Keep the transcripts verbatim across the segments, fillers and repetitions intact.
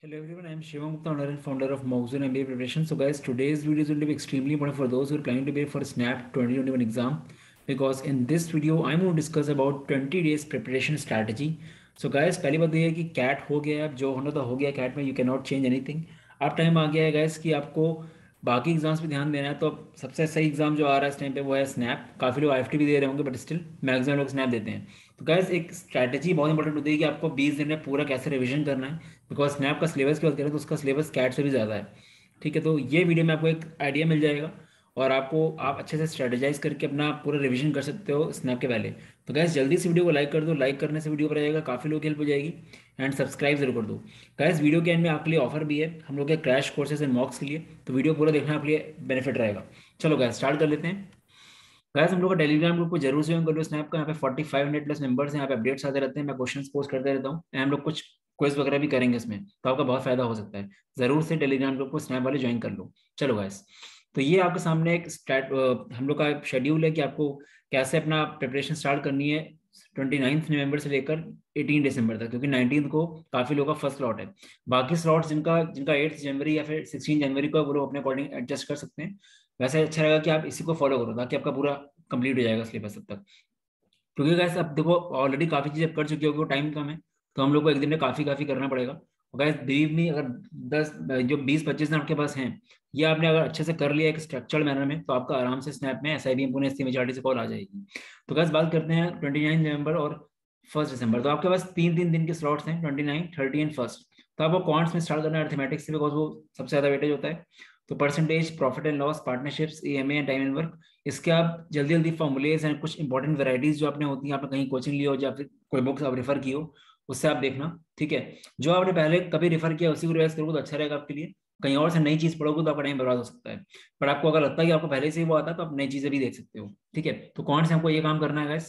Hello everyone, I am Shivam Gupta, owner and founder of Moxon M B A Preparation. So guys, today's video is going to be extremely important for those who are planning to prepare for SNAP twenty twenty-one exam, because in this video I'm going to discuss about twenty days preparation strategy. So guys, पहली बात तो ये है कि cat हो गया, अब जो होना था हो गया कैट में, you can not change anything. अब टाइम आ गया है गाइस कि आपको बाकी एग्जाम्स पे ध्यान देना है. तो अब सबसे सही एग्जाम जो आ रहा है इस टाइम पे वो है स्नैप. काफ़ी लोग आईएफटी भी दे रहे होंगे बट स्टिल मैक्सिमम लोग स्नैप देते हैं. तो गाइस एक स्ट्रैटेजी बहुत इंपॉर्टेंट होती है कि आपको बीस दिन में पूरा कैसे रिवीजन करना है, बिकॉज स्नैप का सिलेबस की बात करें तो उसका सिलेबस कैट से भी ज़्यादा है. ठीक है, तो ये वीडियो में आपको एक आइडिया मिल जाएगा और आपको आप अच्छे से स्ट्रेटेजाइज करके अपना पूरा रिवीजन कर सकते हो स्नैप के पहले. तो गैस जल्दी से वीडियो को लाइक कर दो. लाइक करने से वीडियो पर आएगा, काफ़ी लोग हेल्प हो जाएगी. एंड सब्सक्राइब जरूर कर दो. गैस वीडियो के एंड में आपके लिए ऑफर भी है हम लोग के क्रैश कोर्सेज एंड मॉक्स के लिए, तो वीडियो पूरा देखना आपके लिए बेनिफिट रहेगा. चलो गैस स्टार्ट कर लेते हैं. गैस हम लोग का टेलीग्राम ग्रुप को जरूर से ज्वाइन कर लो स्नैप का. यहाँ पे forty five hundred plus members हैं. यहाँ पे अपडेट्स आते रहते हैं, मैं क्वेश्चंस पोस्ट करते रहता हूँ. एंड हम लोग कुछ क्विज वगैरह भी करेंगे इसमें, तो आपका बहुत फायदा हो सकता है. जरूर से टेलीग्राम ग्रुप को स्नैप वाले ज्वाइन कर लो. चलो गैस, तो ये आपके सामने एक स्टार्ट हम लोग का शेड्यूल है कि आपको कैसे अपना प्रिपरेशन स्टार्ट करनी है ट्वेंटी नाइन्थ नवंबर से लेकर एटीन दिसंबर तक, क्योंकि नाइनटीन को काफी लोगों का फर्स्ट स्लॉट है. बाकी स्लॉट्स जिनका जिनका एट्थ जनवरी या फिर सिक्सटीन जनवरी को, वो लोग अपने अकॉर्डिंग एडजस्ट कर सकते हैं. वैसे अच्छा रहेगा कि आप इसी को फॉलो करो ताकि आपका पूरा कंप्लीट हो जाएगा सिलेबस तब तक. क्योंकि गैस अब देखो ऑलरेडी काफी चीजें कर चुकी होगी, वो टाइम कम है, तो हम लोग को एक दिन में काफी काफी करना पड़ेगा. और गैस बिलीव मी, अगर दस जो बीस पच्चीस दिन आपके पास हैं, ये आपने अगर अच्छे से कर लिया एक स्ट्रक्चर्ड मैनर में, तो आपका आराम से स्नैप में S I B M Pune majority से कॉल आ जाएगी. तो गैस बात करते हैं ट्वेंटी नाइन नवंबर और फर्स्ट दिसंबर. तो आपके पास तीन तीन दिन के स्लॉट्स हैं, twenty nine thirty and first. तो आपको कॉन्ट्स में स्टार्ट करना है, अर्थमेटिक्स से, बिकॉज वो सबसे ज्यादा वेटेज होता है. तो percentage, profit and loss, partnerships, E M A and time and work, इसके आप जल्दी जल्दी फॉर्मुलेज एंड कुछ इंपॉर्टेंट वैरायटीज जो आपने होती हैं, आपने कहीं कोचिंग ली हो या फिर कोई बुक्स आप रेफर की हो, उससे आप देखना. ठीक है, जो आपने पहले कभी रेफर किया उसी को रिवाइज करोगे तो अच्छा रहेगा आपके लिए. कहीं और से नई चीज पढ़ोगे तो आपका टाइम बर्बाद हो सकता है. पर आपको अगर लगता है कि आपको पहले से ही वो आता है तो आप नई चीजें भी देख सकते हो. ठीक है, तो कौन से हमको ये काम करना है गाइस.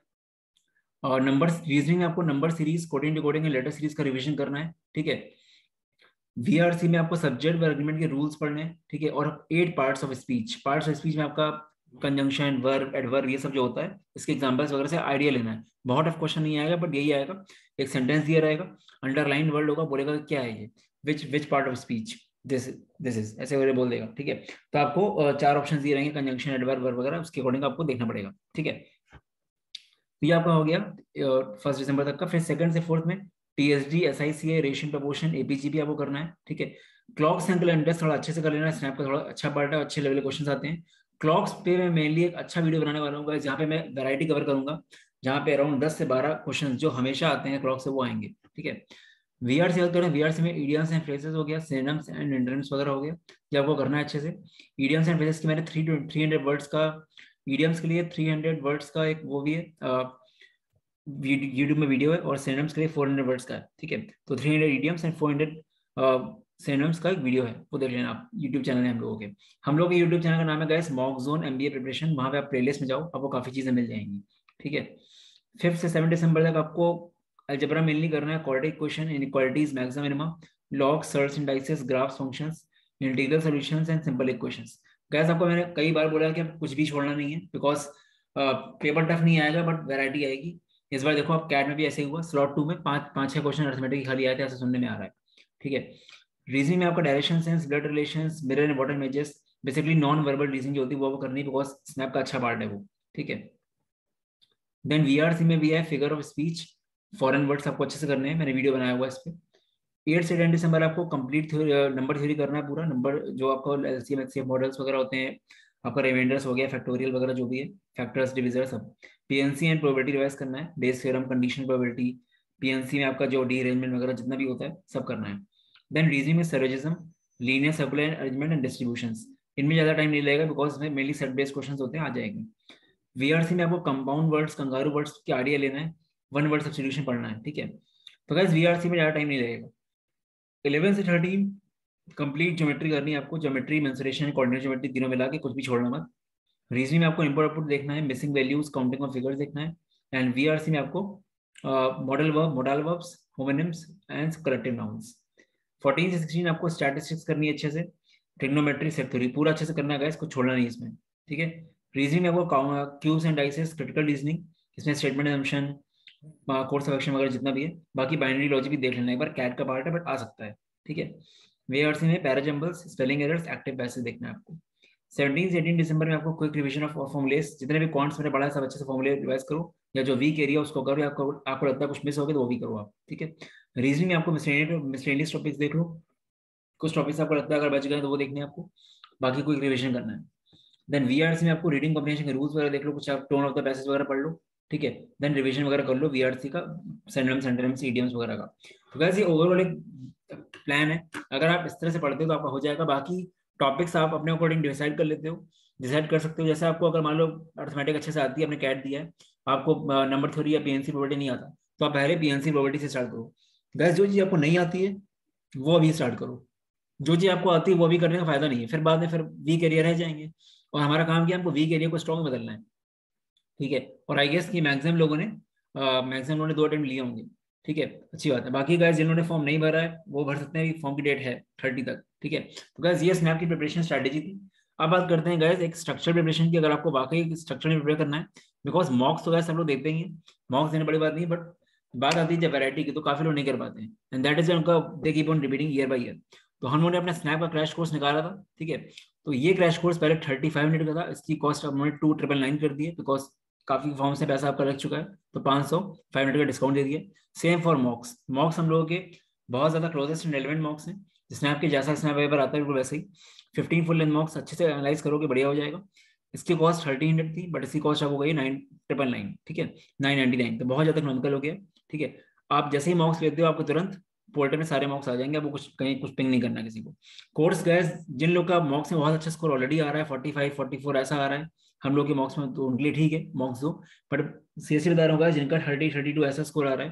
और नंबर रीजनिंग में आपको number series, coding decoding and letter series का रिवीजन करना है. ठीक है, वीआरसी में आपको सब्जेक्ट वर्गमेंट के रूल्स पढ़ने हैं. ठीक है, और eight parts of speech. Parts of speech में आपका कंजंक्शन, वर्ब, एडवर्ब, ये सब जो होता है इसके एग्जांपल्स वगैरह से आइडिया लेना है. बहुत टफ क्वेश्चन नहीं आएगा बट यही आएगा. एक सेंटेंस दिया रहेगा, अंडरलाइन वर्ड होगा, बोलेगा क्या है ये, which which part of speech this this is, ऐसे वगैरह बोल देगा. ठीक है, तो आपको अ, चार ऑप्शन दिए रहेंगे, कंजंक्शन, एडवर्ब, वर्ब वगैरह, उसके अकॉर्डिंग आपको देखना पड़ेगा. ठीक है, तो ये आपका हो गया फर्स्ट दिसंबर तक का. फिर सेकंड से फोर्थ में TSD, SICA, ratio proportion, AP GP आपको करना है. ठीक है, क्लॉक्स एंड कैलेंडर्स थोड़ा अच्छे से कर लेना. स्नैप का थोड़ा अच्छा पार्ट है, अच्छे लेवल के क्वेश्चन आते हैं. क्लॉक्स पे मैं मेनली एक अच्छा वीडियो बनाने वाला हूँ जहाँ पे मैं वैरायटी कवर करूंगा, जहाँ पे अराउंड दस से बारह क्वेश्चन जो हमेशा आते हैं क्लॉक से वो आएंगे. ठीक है, वीआरसी बात करें, वीआरसी में इडियम्स एंड फ्रेजेस हो गया, सिनोनिम्स एंड एंटोनिम्स वगैरह हो गया, ये आपको करना है अच्छे से. इडियम्स एंड फ्रेजेस की मैंने थ्री थ्री हंड्रेड वर्ड्स का, इडियम्स के लिए थ्री हंड्रेड वर्ड्स का एक वो भी है, यूट्यूब में वीडियो है, और सिनोनिम्स के लिए फोर हंड्रेड वर्ड्स का है. ठीक है, तो three hundred idioms and four hundred synonyms का एक वीडियो है, वो देख लेना आप. यूट्यूब चैनल है हम लोगों के. हम लोग के यूट्यूब चैनल का नाम है guys mock zone MBA preparation. वहां पे आप प्लेलिस्ट में जाओ, आपको काफी चीजें मिल जाएंगी. ठीक है, फिफ्थ से सेवन दिसंबर तक आपको अलजेब्रा मेनली करना है, quadratic equation, inequalities, maxima minima, log, search, indices, graphs, functions, integral solutions and simple equations. Guys आपको मैंने कई बार बोला कि कुछ भी छोड़ना नहीं है, बिकॉज पेपर टफ नहीं आएगा बट वैरायटी आएगी. इस बार देखो आप कैट में भी ऐसे ही हुआ, स्लॉट टू में पांच पांच छह क्वेश्चन अर्थमेटिक खाली आए थे, ऐसा सुनने में आ रहा है. ठीक है, रीजनिंग में आपका direction sense, blood relations, mirror and water images, basically non verbal reasoning जो होती है वो करनी है, बिकॉज स्नैप का अच्छा पार्ट है वो. ठीक है, देन वीआरसी में भी है figure of speech, foreign words आपको अच्छे से करने हैं, मैंने वीडियो बनाया हुआ है इस पे. एट से टेन दिसंबर आपको कंप्लीट नंबर थ्योरी करना है पूरा. नंबर जो आपको एलसीएम एक्ससीएम मॉडल्स वगैरह होते हैं, आपका रिमाइंडर्स हो गया, फैक्टोरियल वगैरह जो भी है, फैक्टर्स, डिविजर, सब. पीएनसी एंड प्रोबेबिलिटी रिवाइज करना है, Bayes theorem, condition probability, PNC में आपका जो डीअरेंजमेंट वगैरह जितना भी होता है सब करना है. देन रीजनिंग में syllogism, linear circular arrangement and distributions. इनमें ज्यादा टाइम नहीं लगेगा बिकॉज इसमें मेनली सेट बेस्ड क्वेश्चंस होते हैं, आ जाएंगे. वीआरसी में आपको कंपाउंड वर्ड्स, कंगारू वर्ड्स के आइडिया लेना है, वन वर्ड सब्स्टिट्यूशन पढ़ना है. ठीक है, तो गाइस वीआरसी में ज्यादा टाइम नहीं लगेगा. इलेवन से थर्टीन कंप्लीट ज्योमेट्री करनी है आपको, ज्योमेट्री, मेंसुरेशन, कोऑर्डिनेट ज्योमेट्री तीनों मिला के, कुछ भी छोड़ना मत. रीजनिंग में आपको इनपुट आउटपुट देखना है, missing values, counting of figures देखना है. एंड वीआरसी में आपको model verb, modal verbs, homonyms and collective nouns. Fourteen से सिक्सटीन आपको स्टैटिस्टिक्स करनी है अच्छे से, ट्रिग्नोमेट्री, सेट थ्योरी पूरा अच्छे से करना है गाइस, कुछ छोड़ना नहीं इसमें. ठीक है, रीजनिंग में आपको cubes and dices, critical reasoning, इसमें statement assumption, course of action वगैरह जितना भी है. बाकी बाइनरी लॉजिक भी देख लेना एक बार, कैट का पार्ट है बट आ सकता है. ठीक है। वीआरसी में parajumbles, spelling errors, active passage देखना है आपको। सेवनटीन से एटीन दिसंबर में आपको क्विक रिवीजन ऑफ फॉर्मुलेस, जितने भी क्वांट्स मैंने पढ़ा है सब अच्छे से फॉर्मुले रिवाइज करो, या जो वीक एरिया उसको करो, या आपको आपको लगता है कुछ मिस हो गया तो वो भी करो आप, ठीक है। रीजनिंग में आपको मिसलेनियस टॉपिक्स देख लो, कुछ टॉपिक्स आपको लगता है अगर बच गए तो वो देखने आपको, बाकी कोई रिविजन करना है। देन वीआरसी में आपको रीडिंग कॉम्प्रिहेंशन के रूल्स वगैरह देख लो, कुछ आप टोन ऑफ द पैसेज वगैरह पढ़ लो, ठीक है। देन रिविजन वगैरह कर लो वीआरसी का, सिनोनिम्स, एंटोनिम्स, इडियम्स वगैरह का। तो वैसे ओवरऑल एक प्लान है, अगर आप इस तरह से पढ़ते हो तो आपका हो जाएगा। बाकी टॉपिक्स आप अपने अकॉर्डिंग डिसाइड कर लेते हो, डिसाइड कर सकते हो। जैसे आपको अगर मान लो अर्थमेटिक अच्छे से आती है, आपने कैट दिया है, आपको नंबर थ्योरी या पीएनसी प्रोबेबिलिटी नहीं आता, तो आप पहले पीएनसी प्रोबेबिलिटी से स्टार्ट करो। गैस जो चीज़ आपको नहीं आती है वो अभी स्टार्ट करो, जो चीज़ आपको आती है वो अभी करने का फायदा नहीं है, फिर बाद में फिर वीक एरिया रह जाएंगे। और हमारा काम क्या है, हमको वीक एरिया को स्ट्रॉन्ग बदलना है, ठीक है। और आई गेस कि मैक्सिमम लोगों ने मैक्सिमम लोगों ने दो अटेम्प्ट लिए होंगे, ठीक है, अच्छी बात है। बाकी गाइस जिन्होंने फॉर्म नहीं भरा है वो भर सकते हैं, फॉर्म की डेट है थर्टी तक, ठीक है। तो गाइस ये स्नैप की प्रिपरेशन स्ट्रैटेजी थी। अब बात करते हैं गाइस एक स्ट्रक्चर प्रिपरेशन की, अगर आपको वाकई स्ट्रक्चर में प्रिपेयर करना है, बिकॉज मॉक्स तो गाइस सब लोग देखते ही हैं, मॉक्स देने बड़ी बात नहीं, बट बात आती है जब वैरायटी की तो काफी लोग नहीं कर पाते हैं, एंड दैट इज उनका they keep on repeating year by year. तो हम लोगों ने अपना स्नैप का क्रैश कोर्स निकाला था, ठीक है। तो ये क्रैश कोर्स पहले थर्टी फाइव मिनट का था, इसकी कॉस्ट अब उन्होंने टू ट्रिपल नाइन कर दी है, बिकॉज काफी फॉर्म से पैसा आपका लग चुका है, तो पाँच सौ फाइव मिनट का डिस्काउंट दे दिया। सेम फॉर मॉक्स, मॉक्स हम लोगों के बहुत ज्यादा क्लोजेस्ट एंड रेलेवेंट मॉक्स हैं, स्नैप के जैसा स्नैप पेपर आता है बिल्कुल वैसे ही। फिफ्टीन फुल लेंथ मॉक्स अच्छे से एनालाइज करोगे बढ़िया हो जाएगा। इसकी कॉस्ट थर्टी हंड्रेड थी, बट इसकी कॉस्ट अब हो गई नाइन ट्रिपल नाइन, ठीक है, नाइन नाइनटी नाइन, तो बहुत ज्यादा इकोनॉमिकल हो गया, ठीक है। आप जैसे ही मॉक्स लेते हो आपको तुरंत पोर्टल में सारे मॉक्स आ जाएंगे, आपको कुछ कहीं कुछ पिंग नहीं करना किसी को। कोर्स गैस जिन लोग का मॉक्स में बहुत अच्छा स्कोर ऑलरेडी आ रहा है, फोर्टी फाइव फोर्टी फोर ऐसा आ रहा है हम लोग के मॉक्स में, तो उनके लिए ठीक है मॉक्स दो। बट सीरियसली बता रहा हूँ जिनका थर्टी थर्टी टू ऐसा स्कोर आ रहा है,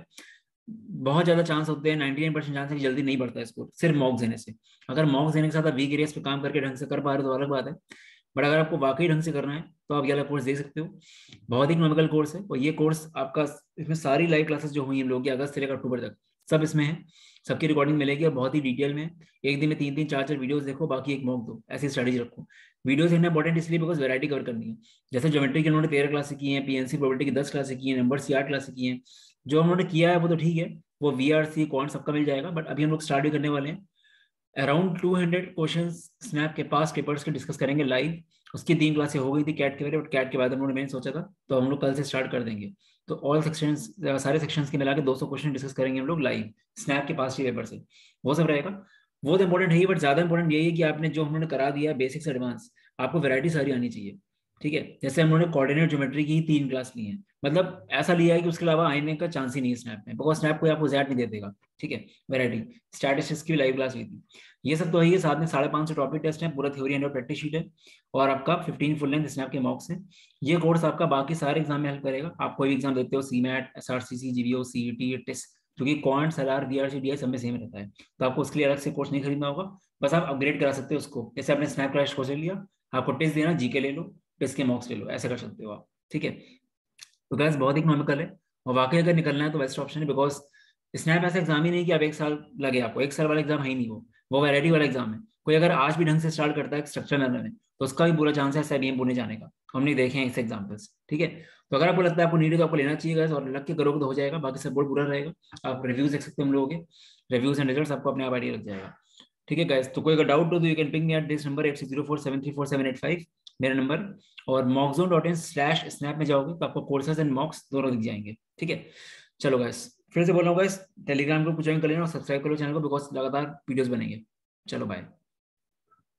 बहुत ज्यादा चांस होते हैं, नाइनटी नाइन परसेंट चांस है कि जल्दी नहीं बढ़ता है स्कोर सिर्फ मॉक्स देने से। अगर मॉक्स देने के साथ आप वीक एरियाज पे काम करके ढंग से कर पा रहे हो तो अलग बात है, बट अगर आपको वाकई ढंग से करना है तो आप ये वाला कोर्स दे सकते हो। बहुत ही इकोनॉमिकल कोर्स है, और ये कोर्स आपका, इसमें सारी लाइव क्लासेस जो हुई हम लोग की अगस्त से लेकर अक्टूबर तक सब इसमें है, सबकी रिकॉर्डिंग मिलेगी और बहुत ही डिटेल में। एक दिन में तीन तीन चार चार वीडियोस देखो, बाकी एक मॉक दो, ऐसी स्ट्रेटेजी रखो। वीडियोस देखना इंपॉर्टेंट इसलिए बिकॉज वैरायटी कवर करनी है। जैसे ज्योमेट्री की उन्होंने तेरह क्लासें की हैं, पीएनसी प्रोबेबिलिटी की दस क्लासें की हैं, नंबर्स की आठ क्लासें की हैं। जो उन्होंने किया है वो तो ठीक है, वो वी आर सी क्वांट सबका मिल जाएगा, बट अभी हम लोग स्टार्ट भी करने वाले हैं। Around two hundred question SNAP के पास पेपर्स के डिस्कस करेंगे लाइव। उसकी तीन क्लासें हो गई थी कैट के बारे, बट कैट के बाद हम लोगों ने मेन सोचा था, तो हम लोग कल से स्टार्ट कर देंगे। तो ऑल सेक्शंस, सारे सेक्शंस के मिला के दो सौ क्वेश्चन डिस्कस करेंगे हम लोग लाइव स्नैप के पास ही पेपर से, वो सब रहेगा। वो तो इंपॉर्टेंट है ही, बट ज्यादा इंपॉर्टेंट यही है कि आपने जो हमने करा दिया बेसिक से एडवांस, आपको वैरायटी सारी आनी चाहिए, ठीक है। जैसे हम लोगों ने कोऑर्डिनेट ज्योमेट्री की तीन क्लास ली है, मतलब ऐसा लिया है कि उसके अलावा आने का चांस ही नहीं है स्नैप में, बिकॉज स्नैप कोई आपको जैट नहीं दे देगा, ठीक है। वैरायटी स्टैटिस्टिक्स की लाइव क्लास ली थी, ये सब तो है ही। साथ में साढ़े पाँच सौ टॉपिक टेस्ट है, पूरा थ्योरी एंड प्रैक्टिस शीट है, और आपका फिफ्टीन फुल लेंथ स्नैप के मॉक्स है। ये कोर्स आपका बाकी सारे एग्जाम में हेल्प करेगा। आप कोई भी एग्जाम देते हो, C MAT, S R C C, जीवीओ, सीईटी, टेस्ट, जो कि क्वांट, सलार, बीआरसी, डीआई सब में सेम रहता है, तो आपको उसके लिए अलग से कोर्स नहीं खरीदना होगा, बस आप अपग्रेड करा सकते हो उसको। जैसे आपने स्नैप क्रैश कोर्स ले लिया, आपको टेस्ट देना, जीके ले लो, टेस्ट के मॉक्स ले लो, ऐसे कर सकते हो आप, ठीक है। तो गैस बहुत इकोनॉमिकल है, और वाकई अगर निकलना है तो बेस्ट ऑप्शन है, बिकॉज स्नैप ऐसा एग्जाम ही नहीं कि आप एक साल लगे आपको, एक साल वाला एग्जाम है ही नहीं वो वो वैरायटी वाला एग्जाम है। कोई अगर आज भी ढंग से स्टार्ट करता है स्ट्रक्चर में में तो उसका भी पूरा चांस है सेबीएम बोलने जाने का, हमने देखे हैं इससे एग्जाम्पल्स, ठीक है। तो अगर आपको लगता है आपको नीड है तो आपको लेना चाहिए guys, और लग के करोगे तो हो जाएगा, बाकी सपोर्ट पूरा रहेगा। आप रिव्यूज देख सकते हैं हम लोगों के, रिव्यूज एंड रिजल्ट्स आपको अपने आप आइडिया लग जाएगा, ठीक है गाइस। तो कोई अगर डाउट हो तो you can ping me at this number eight six zero four seven three four seven eight five, मेरा नंबर। और मॉक्सोन डॉट इन स्लैश स्नैप में जाओगे तो आपको कोर्सेज एंड मॉक्स दोनों दिख जाएंगे, ठीक है। चलो गाइस, फिर से बोल रहा हूँ गाइस, टेलीग्राम ग्रुप ज्वाइन कर लेना और सब्सक्राइब करो चैनल को, बिकॉज लगातार वीडियोस बनेंगे। चलो बाय।